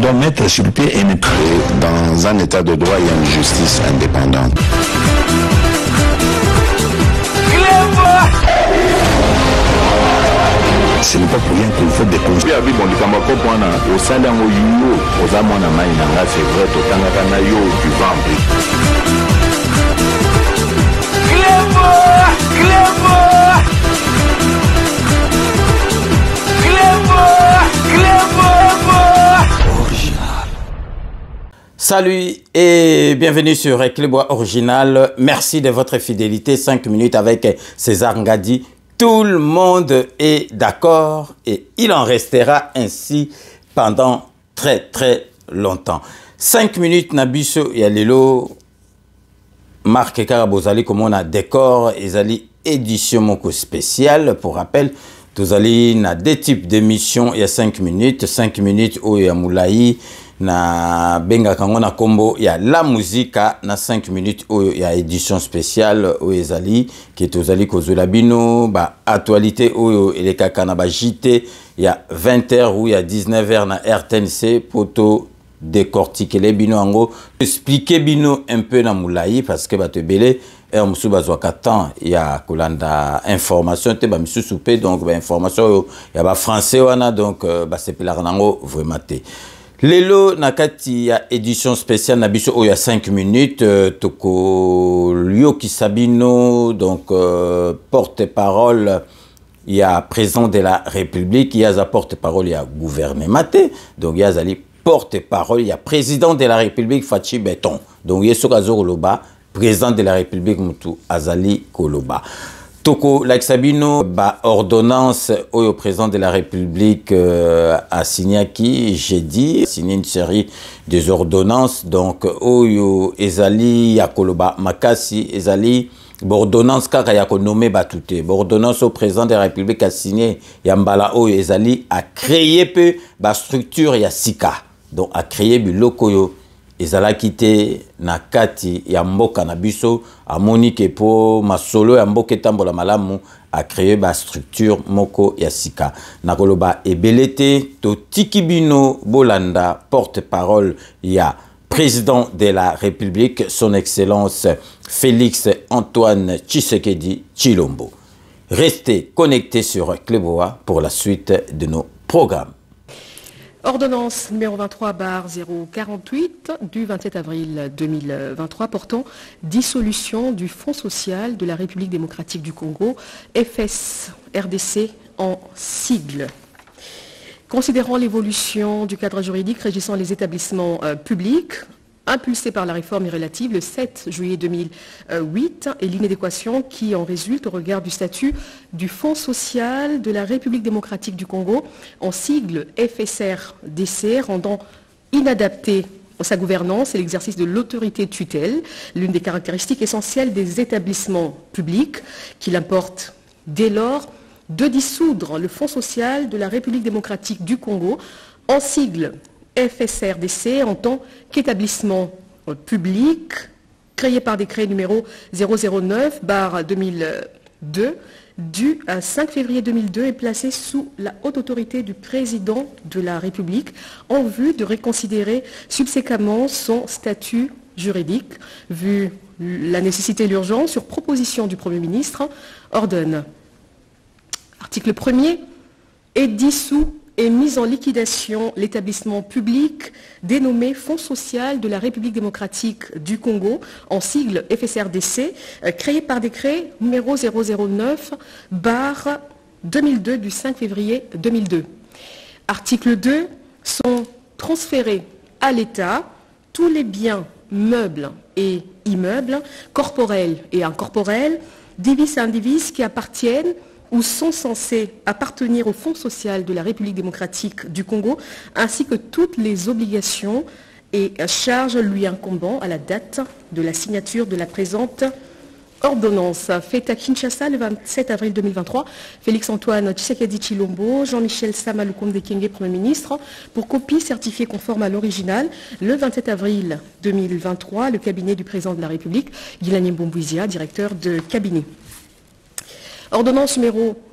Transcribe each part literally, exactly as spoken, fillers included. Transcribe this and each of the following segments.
doit mettre sur pied et mettre dans un état de droit, il y a une justice indépendante. Ce n'est pas pour rien qu'il faut des conseils. Salut et bienvenue sur Clébois Original. Merci de votre fidélité. cinq minutes avec César Ngadi. Tout le monde est d'accord et il en restera ainsi pendant très très longtemps. cinq minutes Nabiso et Alelo. Marc Karabozali, comme on a décor, Ezali édition moko spéciale. Pour rappel, tous allez na deux types d'émissions. Il y a cinq minutes. cinq minutes où il y a Moulaï. Na benga kangona combo il y a la musique na cinq minutes où il y a édition spéciale où ezali qui est aux ali kozula bino ba actualité où il est kakana ba J T il y a vingt heures où il y a dix-neuf heures na R T N C poto décortiquer les bino ango expliquer bino un peu na moulaï parce que ba te belé et on sou bazwa katan il y a kolanda information te ba misu soupé donc ba information il y a ba français wana donc ba sepela nango vraiment te. Lelo nakati ya édition spéciale nabiso oh, il y a cinq minutes euh, toko Lyoki Sabino donc euh, porte-parole il y a président de la République il y a za porte-parole il y a gouvernement donc il y a zali porte-parole il y a président de la République Fachi Beton donc il y a Sokazo Koloba président de la République Mutu Azali Koloba. Toko Laksabino, ba ordonnance au président de la République euh, a signé qui, j'ai dit, signé une série des ordonnances. Donc, Oyo Ezali Yakoloba Makasi Ezali, ordonnance kaka yako nommé Batouté. Ordonnance au président de la République a signé Yambala Oyo Ezali a créé peu ba structure ya Sika. Donc, a créé Bilokoyo. Ezala quitté na kati ya mboka na biso amoni ke po masolo ya mboka tambola malamu a créé ba structure moko ya sika na koloba ebelete to tikibino bolanda porte-parole ya président de la République son excellence Félix Antoine Tshisekedi Tshilombo. Restez connectés sur Clébois pour la suite de nos programmes. Ordonnance numéro vingt-trois barre zéro quarante-huit du vingt-sept avril deux mille vingt-trois portant dissolution du Fonds social de la République démocratique du Congo, F S R D C en sigle. Considérant l'évolution du cadre juridique régissant les établissements euh, publics, impulsé par la réforme relative le sept juillet deux mille huit et l'inadéquation qui en résulte au regard du statut du Fonds social de la République démocratique du Congo, en sigle F S R D C, rendant inadapté sa gouvernance et l'exercice de l'autorité de tutelle, l'une des caractéristiques essentielles des établissements publics, qu'il importe dès lors de dissoudre le Fonds social de la République démocratique du Congo, en sigle F S R D C en tant qu'établissement public créé par décret numéro zéro zéro neuf barre deux mille deux du cinq février deux mille deux et placé sous la haute autorité du président de la République en vue de reconsidérer subséquemment son statut juridique, vu la nécessité et l'urgence sur proposition du Premier ministre, ordonne. Article premier est dissous et mis en liquidation l'établissement public dénommé Fonds social de la République démocratique du Congo, en sigle F S R D C, euh, créé par décret numéro zéro zéro neuf barre deux mille deux du cinq février deux mille deux. Article deux, sont transférés à l'État tous les biens meubles et immeubles, corporels et incorporels, divis et indivis qui appartiennent ou sont censés appartenir au Fonds social de la République démocratique du Congo, ainsi que toutes les obligations et charges lui incombant à la date de la signature de la présente ordonnance. Faite à Kinshasa le vingt-sept avril deux mille vingt-trois, Félix Antoine Tshisekedi Tshilombo, Jean-Michel Sama Lukonde Kyenge, Premier ministre, pour copie certifiée conforme à l'original, le vingt-sept avril deux mille vingt-trois, le cabinet du président de la République, Guilani Mbombouizia, directeur de cabinet. Ordonnance numéro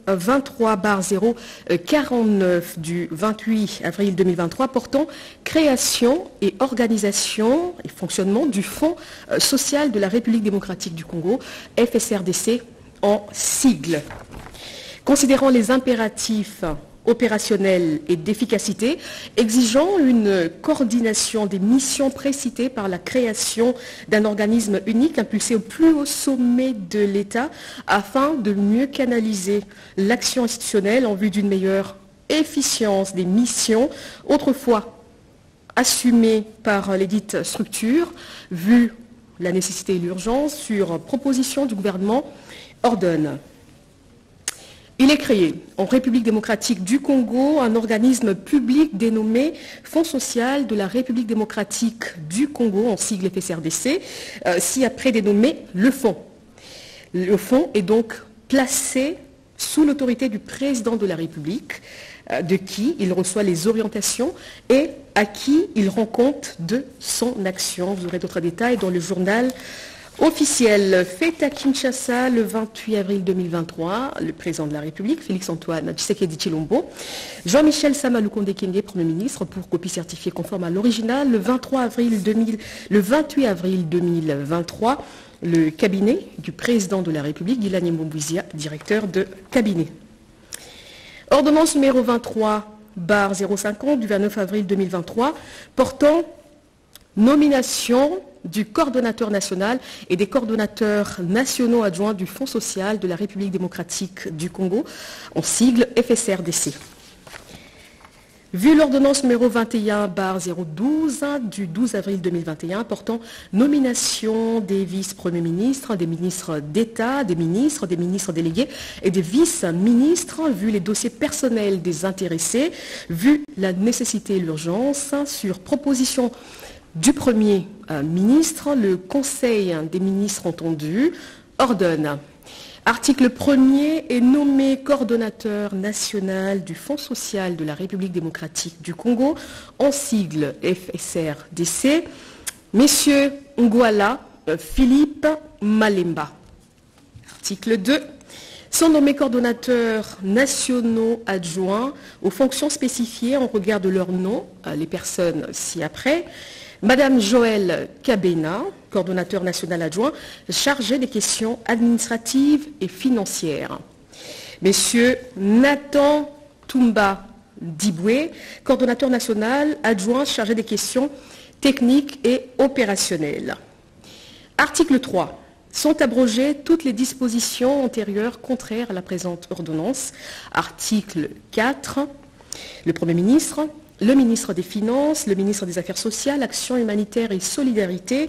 vingt-trois barre zéro quarante-neuf du vingt-huit avril deux mille vingt-trois portant création et organisation et fonctionnement du Fonds social de la République démocratique du Congo, F S R D C en sigle. Considérant les impératifs opérationnels et d'efficacité, exigeant une coordination des missions précitées par la création d'un organisme unique impulsé au plus haut sommet de l'État afin de mieux canaliser l'action institutionnelle en vue d'une meilleure efficience des missions autrefois assumées par les dites structures, vu la nécessité et l'urgence sur proposition du gouvernement, ordonne. Il est créé en République démocratique du Congo un organisme public dénommé Fonds social de la République démocratique du Congo, en sigle F S R D C, euh, ci-après dénommé le Fonds. Le Fonds est donc placé sous l'autorité du président de la République, euh, de qui il reçoit les orientations et à qui il rend compte de son action. Vous aurez d'autres détails dans le journal officiel. Fait à Kinshasa le vingt-huit avril deux mille vingt-trois, le président de la République, Félix-Antoine Tshisekedi Tshilombo, Jean-Michel Sama Lukonde Kyenge, Premier ministre, pour copie certifiée conforme à l'original. Le vingt-trois avril deux mille, le vingt-huit avril deux mille vingt-trois, le cabinet du président de la République, Guilani Mbombouizia, directeur de cabinet. Ordonnance numéro vingt-trois barre zéro cinquante du vingt-neuf avril deux mille vingt-trois, portant nomination du coordonnateur national et des coordonnateurs nationaux adjoints du Fonds social de la République démocratique du Congo, en sigle F S R D C. Vu l'ordonnance numéro vingt et un barre zéro douze du douze avril deux mille vingt et un portant nomination des vice-premiers ministres, des ministres d'État, des ministres, des ministres délégués et des vice-ministres, vu les dossiers personnels des intéressés, vu la nécessité et l'urgence, sur proposition du Premier euh, ministre, le Conseil des ministres entendu ordonne. Article premier est nommé coordonnateur national du Fonds social de la République démocratique du Congo, en sigle F S R D C, Messieurs Ngwala euh, Philippe Malemba. Article deux. Sont nommés coordonnateurs nationaux adjoints aux fonctions spécifiées en regard de leur nom, euh, les personnes ci-après. Madame Joël Kabena, coordonnateur national adjoint, chargé des questions administratives et financières. Messieurs Nathan Toumba Diboué, coordonnateur national adjoint chargé des questions techniques et opérationnelles. Article trois. Sont abrogées toutes les dispositions antérieures contraires à la présente ordonnance. Article quatre. Le Premier ministre, le ministre des Finances, le ministre des Affaires sociales, Action humanitaire et solidarité,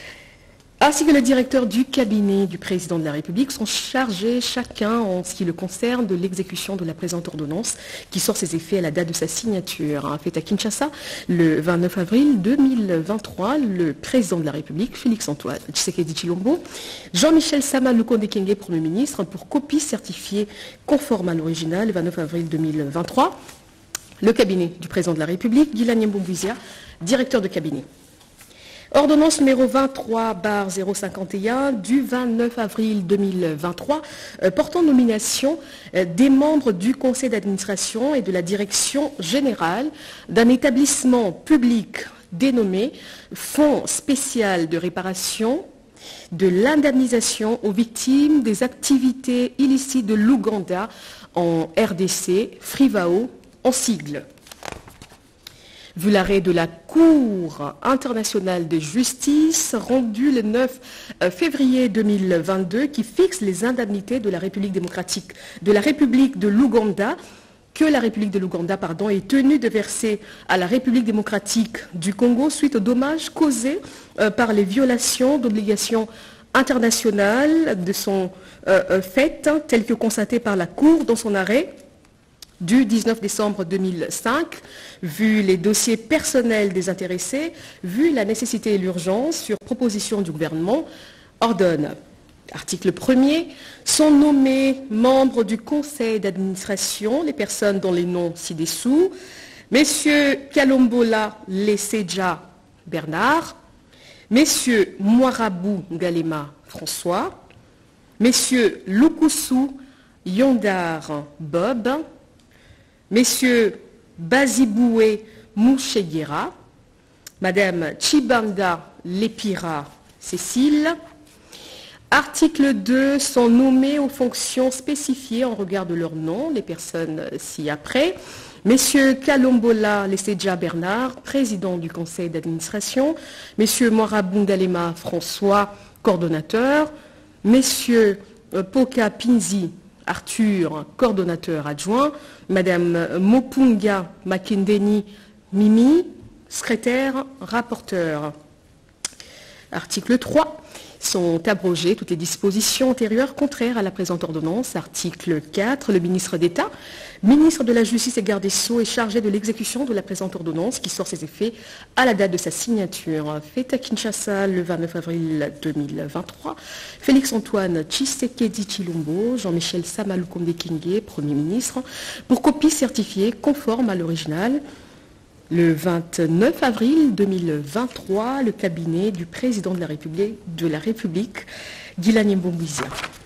ainsi que le directeur du cabinet du président de la République sont chargés chacun en ce qui le concerne de l'exécution de la présente ordonnance qui sort ses effets à la date de sa signature. Fait à Kinshasa le vingt-neuf avril deux mille vingt-trois, le président de la République, Félix-Antoine Tshisekedi Tshilombo, Jean-Michel Sama Lukonde Kyenge, Premier ministre, pour copie certifiée conforme à l'original le vingt-neuf avril deux mille vingt-trois. Le cabinet du président de la République, Guilani Mbombouizia, directeur de cabinet. Ordonnance numéro vingt-trois barre zéro cinquante et un du vingt-neuf avril deux mille vingt-trois euh, portant nomination euh, des membres du conseil d'administration et de la direction générale d'un établissement public dénommé Fonds spécial de réparation de l'indemnisation aux victimes des activités illicites de l'Ouganda en R D C, FRIVAO, en sigle. Vu l'arrêt de la Cour internationale de justice rendu le neuf février deux mille vingt-deux qui fixe les indemnités de la République démocratique de la République de l'Ouganda, que la République de l'Ouganda pardon, est tenue de verser à la République démocratique du Congo suite aux dommages causés euh, par les violations d'obligations internationales de son euh, fait, hein, telles que constatées par la Cour dans son arrêt du dix-neuf décembre deux mille cinq, vu les dossiers personnels des intéressés, vu la nécessité et l'urgence sur proposition du gouvernement, ordonne. Article premier, sont nommés membres du conseil d'administration les personnes dont les noms ci-dessous, Messieurs Kalombola Leseja Bernard, Messieurs Moirabou Galema François, Messieurs Lukusu Yondar Bob, Messieurs Baziboué Moucheguera, Madame Chibanda Lepira Cécile. Article deux, sont nommés aux fonctions spécifiées en regard de leur nom, les personnes ci-après. Messieurs Kalombola Lesedja Bernard, président du conseil d'administration. Messieurs Moirabungalema François, coordonnateur. Messieurs Poka Pinzi Arthur, coordonnateur adjoint. Madame Mopunga Makendeni Mimi, secrétaire rapporteur. Article trois. Sont abrogées toutes les dispositions antérieures contraires à la présente ordonnance. Article quatre. Le ministre d'État, ministre de la Justice et garde des Sceaux, est chargé de l'exécution de la présente ordonnance qui sort ses effets à la date de sa signature. Fait à Kinshasa le vingt-neuf avril deux mille vingt-trois. Félix-Antoine Tshisekedi Tshilombo, Jean-Michel Samalukonde Kingue, Premier ministre, pour copie certifiée conforme à l'original. Le vingt-neuf avril deux mille vingt-trois, le cabinet du président de la République, de la République Guilani Mbongwizia.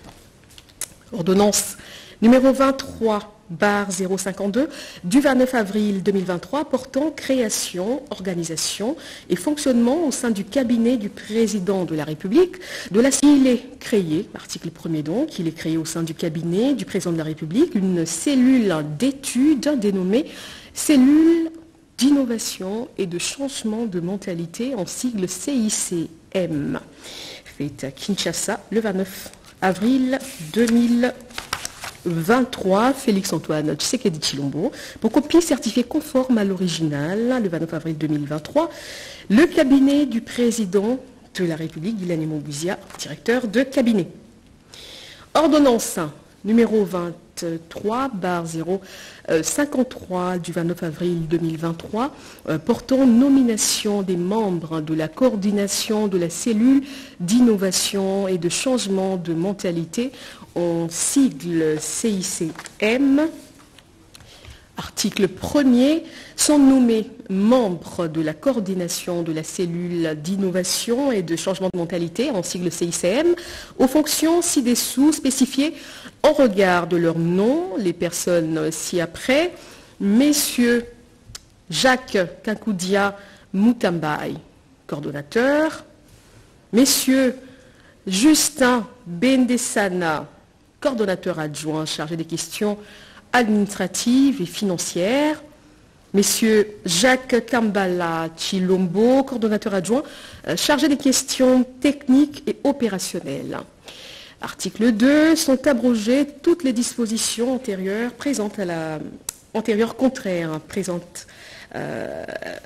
Ordonnance numéro vingt-trois barre zéro cinquante-deux du vingt-neuf avril deux mille vingt-trois portant création, organisation et fonctionnement au sein du cabinet du président de la République. De la... Il est créé, article premier donc, il est créé au sein du cabinet du président de la République une cellule d'études dénommée cellule d'innovation et de changement de mentalité en sigle C I C M. Fait à Kinshasa le vingt-neuf avril deux mille vingt-trois, Félix-Antoine Tshisekedi Tshilombo, pour copie certifiée conforme à l'original, le vingt-neuf avril deux mille vingt-trois, le cabinet du président de la République, Guilani Mbongwizia, directeur de cabinet. Ordonnance numéro vingt-trois barre zéro cinquante-trois du vingt-neuf avril deux mille vingt-trois euh, portant nomination des membres de la coordination de la cellule d'innovation et de changement de mentalité en sigle C I C M. Article premier, sont nommés membres de la coordination de la cellule d'innovation et de changement de mentalité, en sigle C I C M, aux fonctions ci-dessous spécifiées en regard de leur nom, les personnes ci-après, Messieurs Jacques Kankoudia Moutambaï, coordonnateur, Messieurs Justin Bendesana, coordonnateur adjoint chargé des questions administratives et financières, Messieurs Jacques Kambala Tshilombo, coordonnateur adjoint, euh, chargé des questions techniques et opérationnelles. Article deux, sont abrogées toutes les dispositions antérieures présentes à la antérieure contraire, présente euh,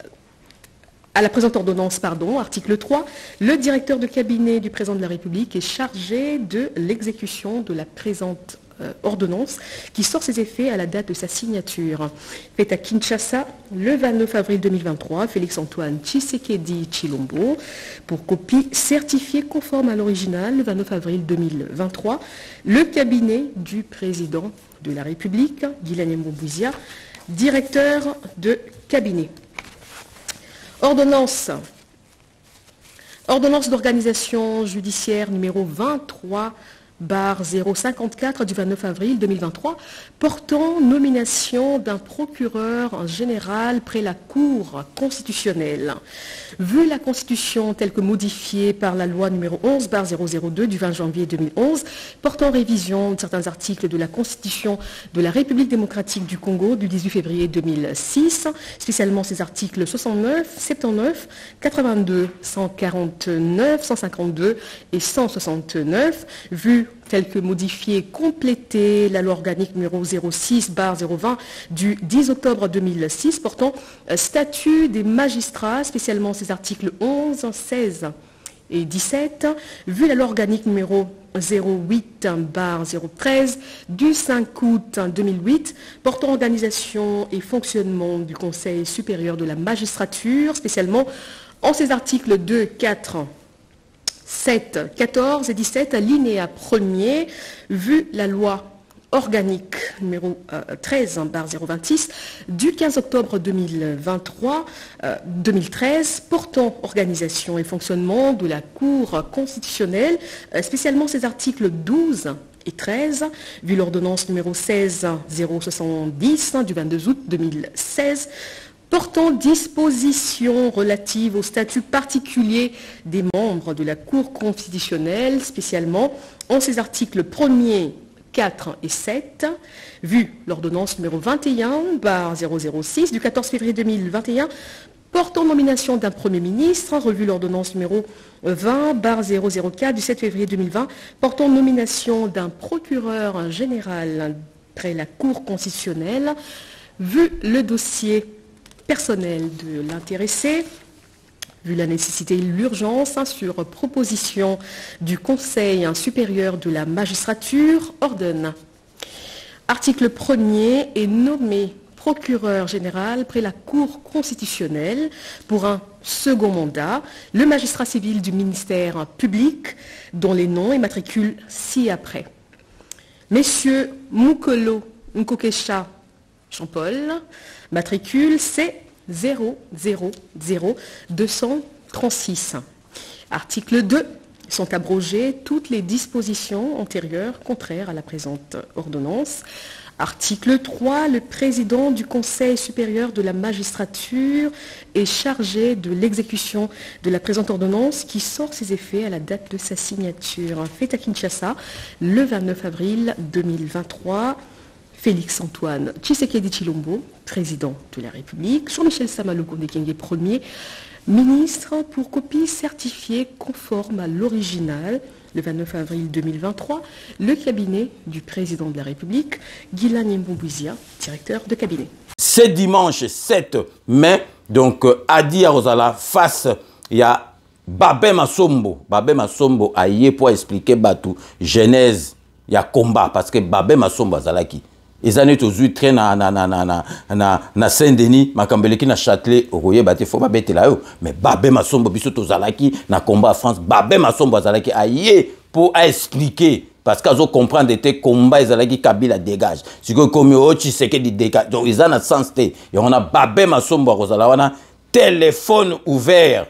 à la présente ordonnance, pardon. Article trois, le directeur de cabinet du président de la République est chargé de l'exécution de la présente euh, ordonnance qui sort ses effets à la date de sa signature. Fait à Kinshasa le vingt-neuf avril deux mille vingt-trois, Félix-Antoine Tshisekedi Tshilombo, pour copie certifiée conforme à l'original le vingt-neuf avril deux mille vingt-trois, le cabinet du président de la République, Guilani Mbongwizia, directeur de cabinet. Ordonnance. Ordonnance d'organisation judiciaire numéro vingt-trois barre zéro cinquante-quatre du vingt-neuf avril deux mille vingt-trois portant nomination d'un procureur général près la Cour constitutionnelle. Vu la Constitution telle que modifiée par la loi numéro onze barre zéro zéro deux du vingt janvier deux mille onze portant révision de certains articles de la Constitution de la République démocratique du Congo du dix-huit février deux mille six, spécialement ses articles soixante-neuf, soixante-dix-neuf, quatre-vingt-deux, cent quarante-neuf, cent cinquante-deux et cent soixante-neuf, vu tel que modifié, complété la loi organique numéro zéro six barre zéro vingt du dix octobre deux mille six portant statut des magistrats, spécialement ses articles onze, seize et dix-sept, vu la loi organique numéro zéro huit barre zéro treize du cinq août deux mille huit portant organisation et fonctionnement du Conseil supérieur de la magistrature, spécialement en ses articles deux, quatre, sept, quatorze et dix-sept, alinéa premier, vu la loi organique numéro euh, treize barre zéro vingt-six du quinze octobre deux mille vingt-trois, euh, deux mille treize portant organisation et fonctionnement de la Cour constitutionnelle, euh, spécialement ses articles douze treize, vu l'ordonnance numéro seize zéro soixante-dix du vingt-deux août deux mille seize, portant disposition relative au statut particulier des membres de la Cour constitutionnelle, spécialement en ses articles premier, quatre et sept, vu l'ordonnance numéro vingt et un barre zéro zéro six du quatorze février deux mille vingt et un, portant nomination d'un Premier ministre, revu l'ordonnance numéro vingt barre zéro zéro quatre du sept février deux mille vingt, portant nomination d'un procureur général près la Cour constitutionnelle, vu le dossier personnel de l'intéressé, vu la nécessité et l'urgence, hein, sur proposition du Conseil supérieur de la magistrature, ordonne. Article premier est nommé procureur général près la Cour constitutionnelle pour un second mandat, le magistrat civil du ministère public, dont les noms et matricules ci-après. Messieurs Moukolo Nkokesha Jean-Paul, matricule C zéro zéro zéro deux cent trente-six. Article deux. Sont abrogées toutes les dispositions antérieures contraires à la présente ordonnance. Article trois. Le président du Conseil supérieur de la magistrature est chargé de l'exécution de la présente ordonnance qui sort ses effets à la date de sa signature. Fait à Kinshasa le vingt-neuf avril deux mille vingt-trois. Félix-Antoine Tshisekedi Tshilombo, président de la République. Jean-Michel Samalukonde Kyenge, premier ministre, pour copie certifiée conforme à l'original. Le vingt-neuf avril deux mille vingt-trois, le cabinet du président de la République, Guilain Nyemboubouizia, directeur de cabinet. C'est dimanche sept mai, donc Adi Arozala face, il y a Babé Masombo. Babé Masombo a yé pour expliquer Batou, genèse, il y a combat, parce que Babé Masombo Azalaki. Les années toujours très na na na na na na na Saint-Denis, Makambeleki na Châtelet, Oroye bate faut pas bête là yo, mais Babé Masombo biso to Zalaki na combat France, Babé Masombo Zalaki aïe pour expliquer parce qu'ils ont compris que combat Zalaki Kabila dégage. Si que comme yo Tshisekedi dégage, donc ils ont un sens té. Et on a Babé Masombo Rozalawana téléphone ouvert.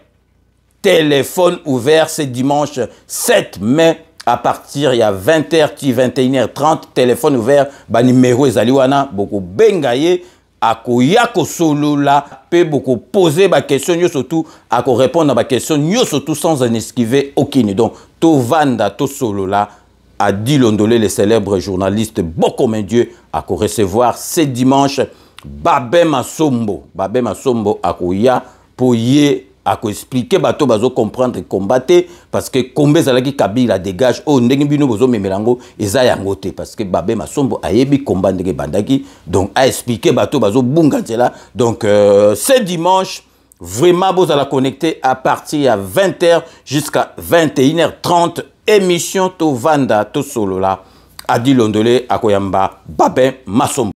Téléphone ouvert ce dimanche sept mai. À partir il y a vingt heures, vingt et une heures trente, téléphone ouvert, ba numéro ezaliwana, beaucoup bengaye, ako yako solo là, peut beaucoup poser ba question, surtout, ako répondre à ba question, surtout sans en esquiver aucune. Donc, to vanda, to solo là, a dit Londolé, le célèbre journaliste Bokomen Dieu, ako recevoir ce dimanche, Babé Masombo, Babé Masombo, ako ya, pour y ako expliquer bato bazo comprendre combattre parce que combat zalaki Kabila dégage o ndenge bino bozo memelango eza yango te parce que Babé Masombo ayebi combat ndenge bandaki donc a expliquer bato bazo bunga là donc euh, ce dimanche vraiment vous allez connecter à partir à vingt heures jusqu'à vingt et une heures trente émission to vanda to solo là Adi Londolé akoyamba Babé Masombo.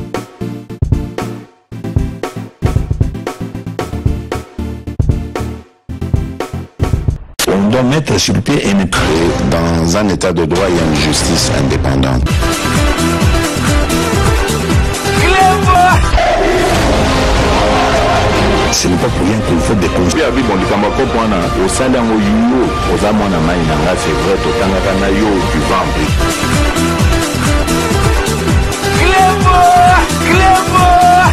On doit mettre sur pied et mettre dans un état de droit et une justice indépendante. Ce n'est pas pour rien qu'il faut des conseils. Au sein d'un yo, aux amants à Maïnanga, c'est vrai, au Tangana yo, du ventre. Clément! Clément!